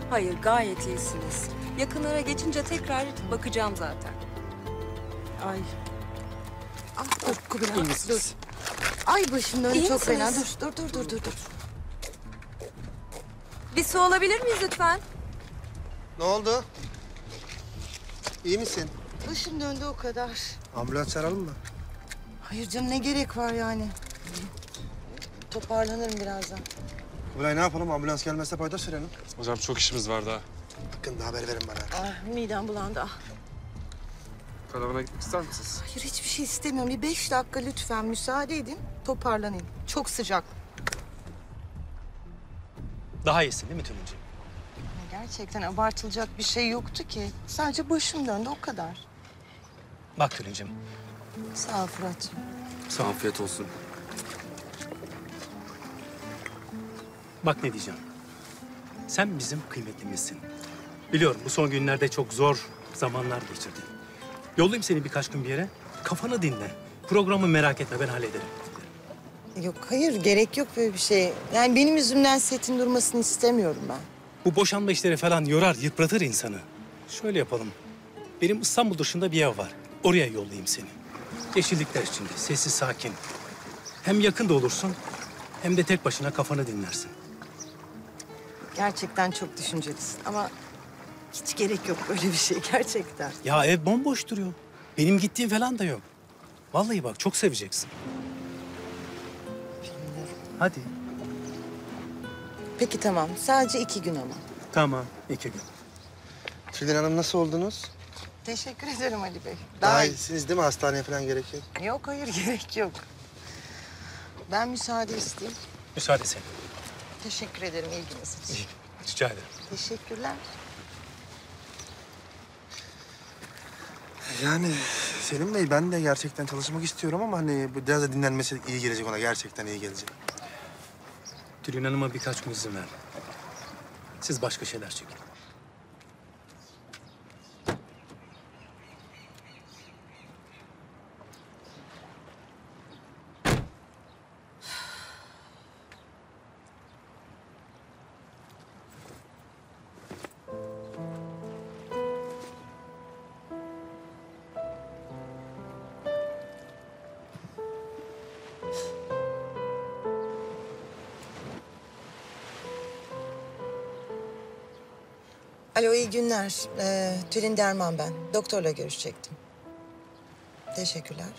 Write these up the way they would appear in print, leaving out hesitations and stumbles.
Hayır, gayet iyisiniz. Yakınlara geçince tekrar bakacağım zaten. Ay. Ah dur Kubilay. İyi misiniz? Dur. Ay başım dönüyor İyi çok fena. misiniz? Dur. Bir su alabilir miyiz lütfen? Ne oldu? İyi misin? Başım döndü o kadar. Ambulans çağıralım mı? Hayır canım ne gerek var yani? Toparlanırım birazdan. Kubilay ne yapalım? Ambulans gelmezse paydos verelim. Hocam çok işimiz var daha. Hakkında haber verin bana. Ah midem bulandı ah. Karavana gitmek ister misiniz? Hayır hiçbir şey istemiyorum. Bir 5 dakika lütfen müsaade edin. Toparlanayım. Çok sıcak. Daha iyisin değil mi Tülin'ciğim? Gerçekten abartılacak bir şey yoktu ki. Sadece başım döndü o kadar. Bak Tülin'ciğim, Sağ ol Fırat'cığım. Sağ afiyet olsun. bak ne diyeceğim. Sen bizim kıymetlimizsin. Biliyorum bu son günlerde çok zor zamanlar geçirdin. Yollayayım seni birkaç gün bir yere. Kafanı dinle. Programı merak etme, ben hallederim. Yok hayır gerek yok böyle bir şey. Yani benim yüzümden setin durmasını istemiyorum ben. Bu boşanma işleri falan yorar, yıpratır insanı. Şöyle yapalım. Benim İstanbul dışında bir ev var. Oraya yollayayım seni. Yeşillikler içinde, sessiz, sakin. Hem yakın da olursun, hem de tek başına kafanı dinlersin. Gerçekten çok düşüncelisin ama hiç gerek yok böyle bir şey gerçekten. Ya ev bomboş duruyor. Benim gittiğim falan da yok. Vallahi bak çok seveceksin. Hadi. Peki tamam sadece 2 gün ama. Tamam, 2 gün. Tülin Hanım nasıl oldunuz? Teşekkür ederim Ali Bey. Daha iyisiniz değil mi? Hastaneye falan gerek yok. Yok hayır gerek yok. Ben müsaade isteyeyim. Müsaade senin. Teşekkür ederim ilginiz için. İyi, rica ederim. Teşekkürler. Yani Selim Bey ben de gerçekten çalışmak istiyorum ama hani bu biraz da dinlenmesi iyi gelecek ona. Gerçekten iyi gelecek. Tülin Hanım'a birkaç gün izin ver. Siz başka şeyler çekin. Alo iyi günler. Tülin Derman ben. Doktorla görüşecektim. Teşekkürler.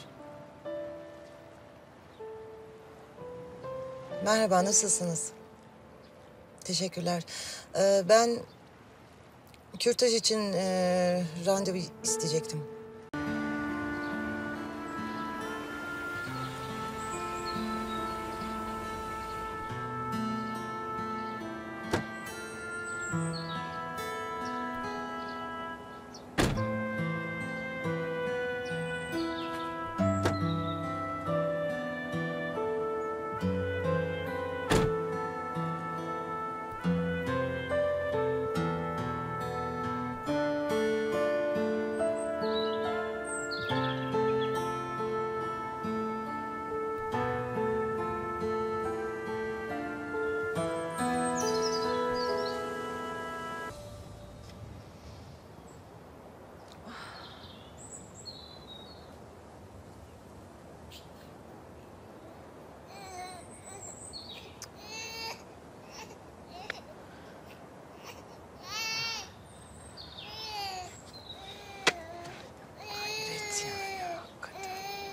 Merhaba nasılsınız? Teşekkürler. Ben kürtaj için randevu isteyecektim. Hayret ya, hakikaten.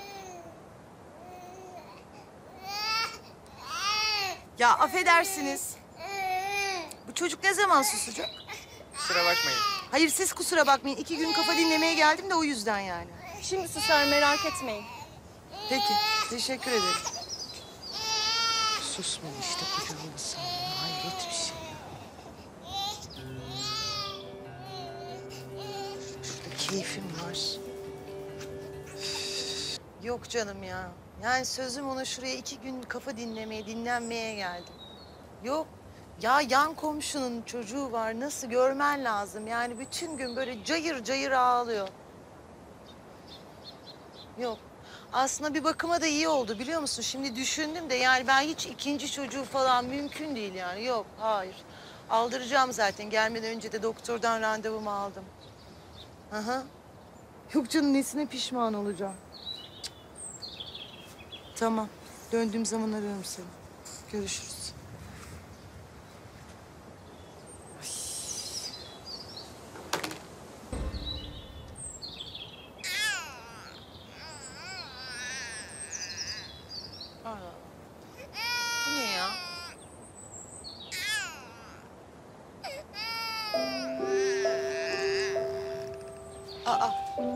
Ya affedersiniz. Bu çocuk ne zaman susacak? Kusura bakmayın. Hayır siz kusura bakmayın. 2 gün kafa dinlemeye geldim de o yüzden yani. Şimdi susar merak etmeyin. Peki, teşekkür ederim. Susma işte kucağıma hayret bir şey ya. Şurada keyfim var. Yok canım ya. Yani sözüm ona şuraya 2 gün kafa dinlemeye, dinlenmeye geldim. Yok. Ya yan komşunun çocuğu var. Nasıl görmen lazım. Yani bütün gün böyle cayır cayır ağlıyor. Yok. Aslında bir bakıma da iyi oldu biliyor musun? Şimdi düşündüm de yani ben hiç ikinci çocuğu falan mümkün değil yani. Yok, hayır. Aldıracağım zaten. Gelmeden önce de doktordan randevumu aldım. Aha. Yok canım, nesine pişman olacağım. Cık. Tamam. Döndüğüm zaman arıyorum seni. Görüşürüz. Ay. Bu ne ya? Aa.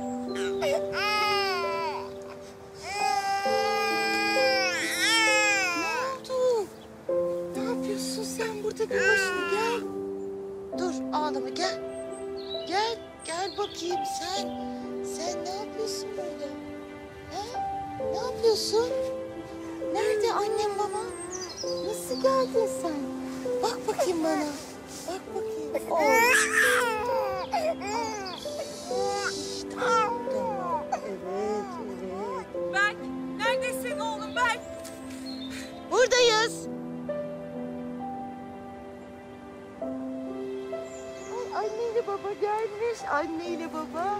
Ne oldu? Ne yapıyorsun sen burada bir başına? Gel. Dur, ağlama, gel. Gel, gel bakayım sen. Sen ne yapıyorsun burada? Ha? Ne yapıyorsun? Nerede annem baba? Nasıl geldin sen? Bak bakayım bana. Bak bakayım. Oh. Tamam. Evet, evet. Berk, neredesin oğlum Berk? Buradayız. Ay, anneyle baba gelmiş. Anneyle baba.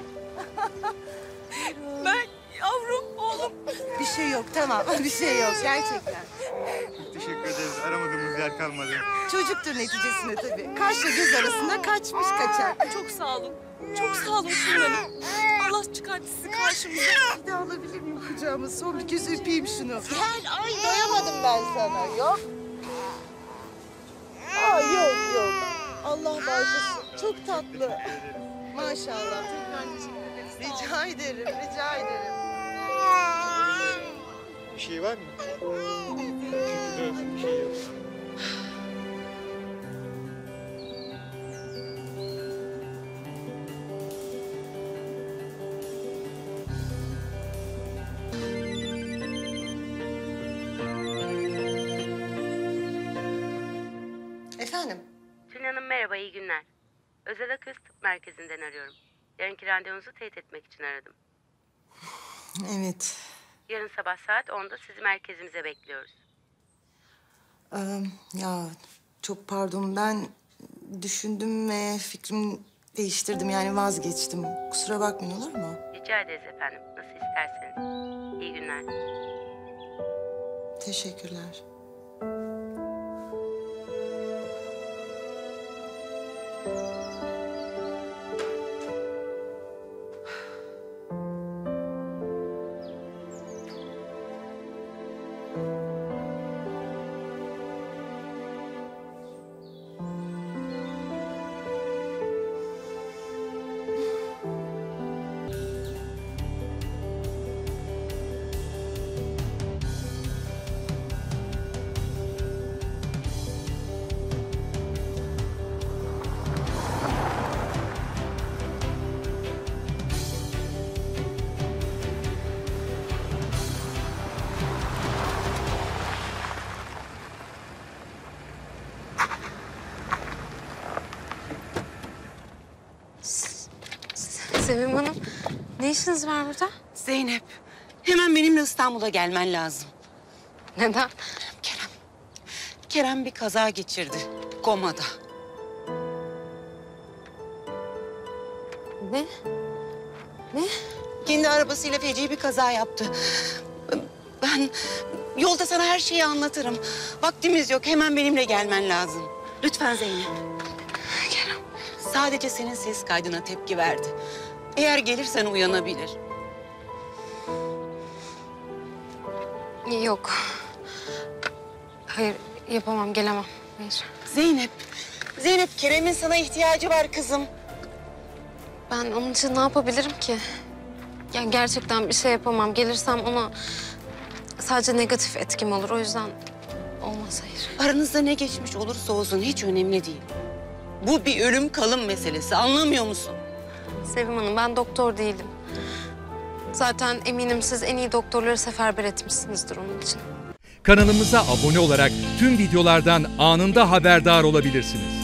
Berk, yavrum, oğlum. Bir şey yok, tamam. Bir şey yok, gerçekten. Teşekkür ederiz. Aramadığımız yer kalmadı. Çocuktur neticesinde tabii. Kaşla göz arasında kaçmış kaçar. Çok sağ olun. Çok sağ olun Şirin Hanım. Allah çıkarttı sizi karşımıza. Bir daha alabilir miyim kucağıma? Son bir kez öpeyim şunu. Gel, ay doyamadım ben sana. Yok. Aa, yok, yok. Allah bağışlasın. Çok tatlı. Maşallah. Rica ederim, rica ederim. Bir şey var mı? Bir şey yok. Efendim? Tülin Hanım merhaba, iyi günler. Özel Akıl Tıp Merkezi'nden arıyorum. Yarınki randevunuzu teyit etmek için aradım. Evet. Yarın sabah saat 10'da sizi merkezimize bekliyoruz. Ya çok pardon, ben düşündüm ve fikrimi değiştirdim, yani vazgeçtim. Kusura bakmayın, olur mu? Rica ederiz efendim, nasıl isterseniz. İyi günler. Teşekkürler. Sevim Hanım, ne işiniz var burada? Zeynep, hemen benimle İstanbul'a gelmen lazım. Neden? Kerem bir kaza geçirdi, komada. Ne? Ne? Kendi arabasıyla feci bir kaza yaptı. Ben yolda sana her şeyi anlatırım. Vaktimiz yok, hemen benimle gelmen lazım. Lütfen Zeynep. Kerem. Sadece senin ses kaydına tepki verdi. Eğer gelirsen uyanabilir. Yok. Hayır, yapamam, gelemem. Hayır. Zeynep, Kerem'in sana ihtiyacı var kızım. Ben onun için ne yapabilirim ki? Yani gerçekten bir şey yapamam. Gelirsem ona sadece negatif etkim olur. O yüzden olmaz, hayır. Aranızda ne geçmiş olursa olsun hiç önemli değil. Bu bir ölüm kalım meselesi, anlamıyor musun? Sevim Hanım, ben doktor değilim. Zaten eminim siz en iyi doktorları seferber etmişsinizdir onun için. Kanalımıza abone olarak tüm videolardan anında haberdar olabilirsiniz.